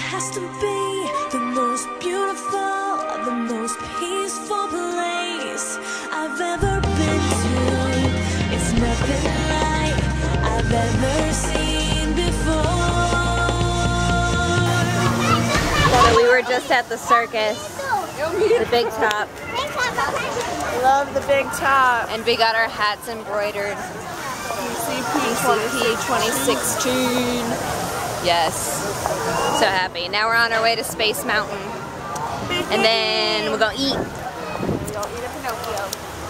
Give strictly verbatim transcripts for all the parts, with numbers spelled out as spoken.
has to be the most beautiful, the most peaceful place I've ever been to. It's nothing like I've ever seen before. So we were just at the circus, the big top. Love the big top. And we got our hats embroidered. D C P twenty sixteen. Yes. So happy. Now we're on our way to Space Mountain. And then we're gonna eat. We're gonna eat a Pinocchio.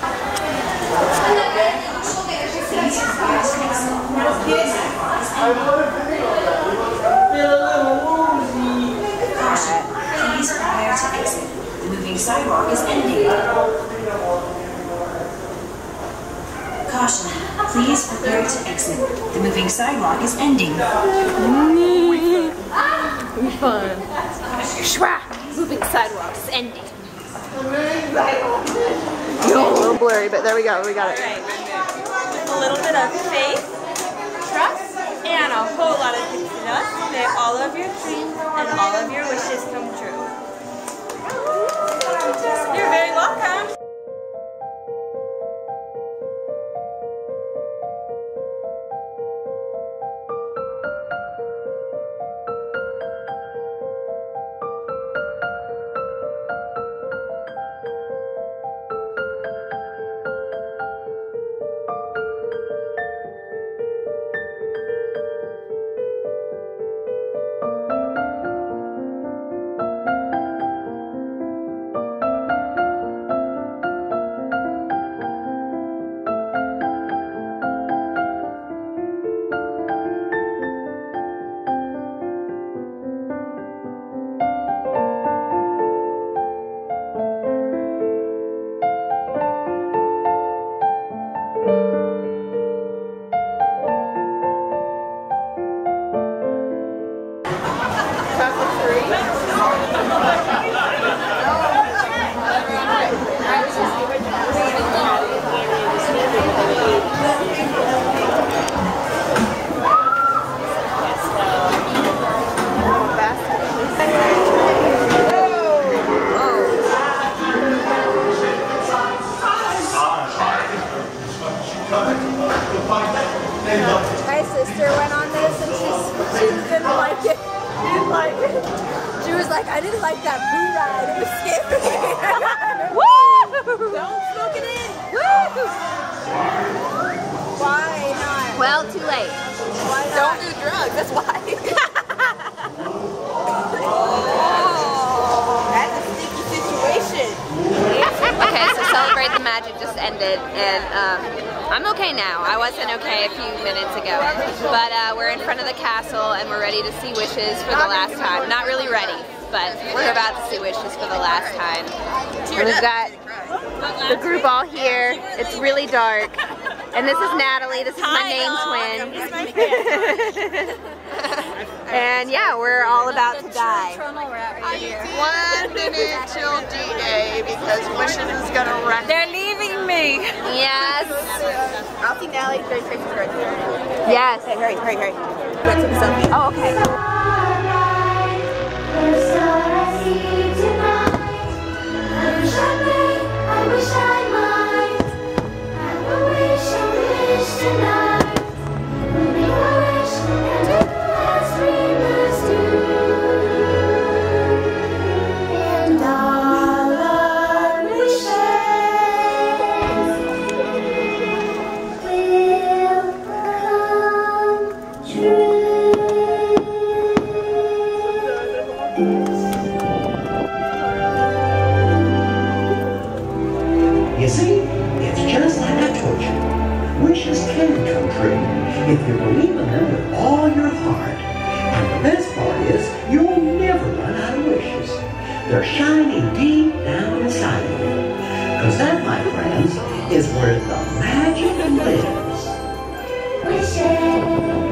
Please prepare to exit. The moving sidewalk is ending. Caution. Please prepare to exit. The moving sidewalk is ending. Be fun. Shwa! Moving sidewalk is ending. A little blurry, but there we go. We got it. Right. With a little bit of faith, trust, and a whole lot of success, may all of your dreams and all of your wishes come true. You're very welcome. My sister went on this and she, she didn't like it. She didn't like it. She was like, I didn't like that boo ride. It was scary. Woo! Don't smoke it in. Woo! Why not? Well, too late. Why not? Don't do drugs, that's why. Oh, that's a sticky situation. Okay, so Celebrate the Magic just ended, and um, I'm okay now. I wasn't okay a few minutes ago. But uh, we're in front of the castle, and we're ready to see wishes for the last time. Not really ready, but we're about to see wishes for the last time. And we've got the group all here. It's really dark. And this is Natalie. This is my name twin. And yeah, we're all about to die. One minute till D A because Wishes is gonna wreck. They're leaving me. Yes. I'll see Natalie very quick right there. Yes. Okay, hurry, hurry, hurry. Go to the selfie. Oh, okay. You see, it's just like I told you. Wishes can come true if you believe in them with all your heart. And the best part is, you'll never run out of wishes. They're shining deep down inside of you. Because that, my friends, is where the magic lives. Wishes.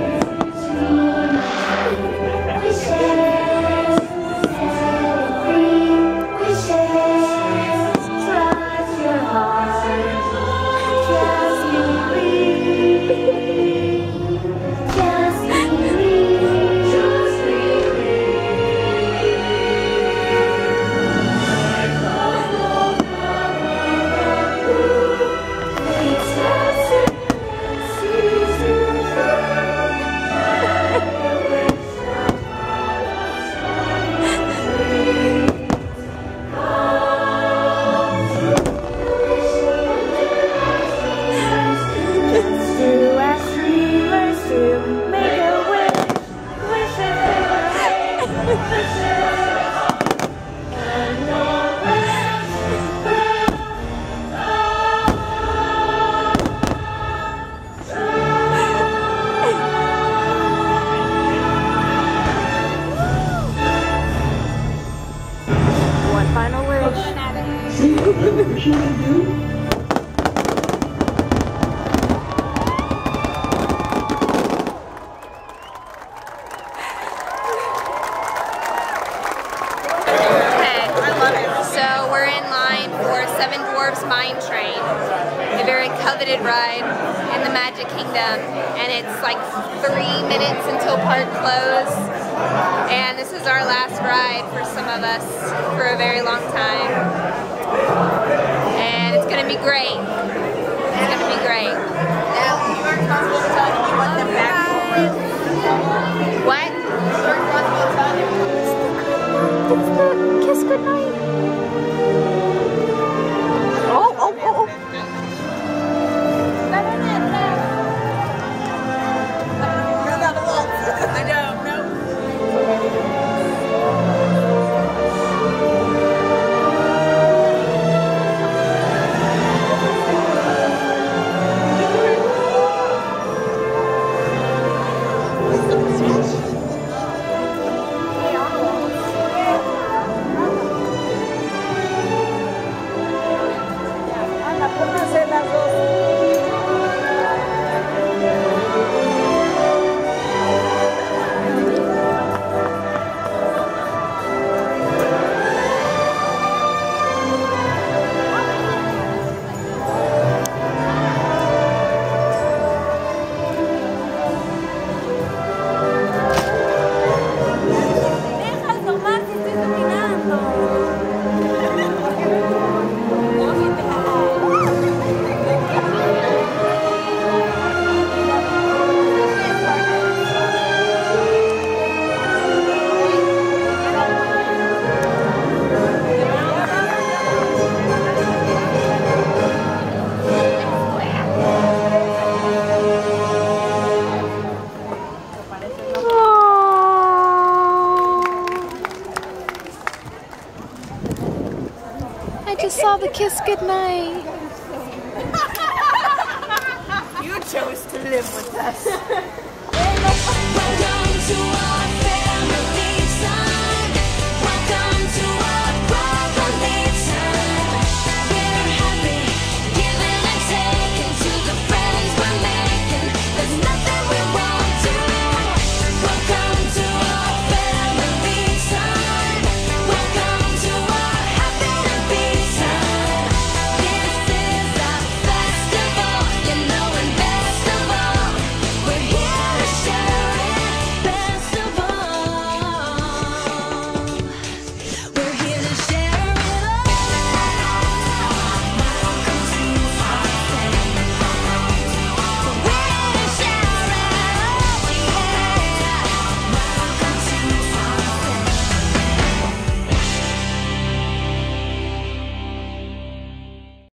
One final wish. So we're in line for Seven Dwarfs Mine Train, a very coveted ride in the Magic Kingdom, and it's like three minutes until park close, and this is our last ride for some of us for a very long time, and it's going to be great. It's going to be great. Now, you are responsible for telling me what the back is. What? You are responsible for telling me. It's the Kiss Goodnight. Oh, oh, oh, oh. I don't know. I just saw the Kiss Goodnight. You chose to live with us.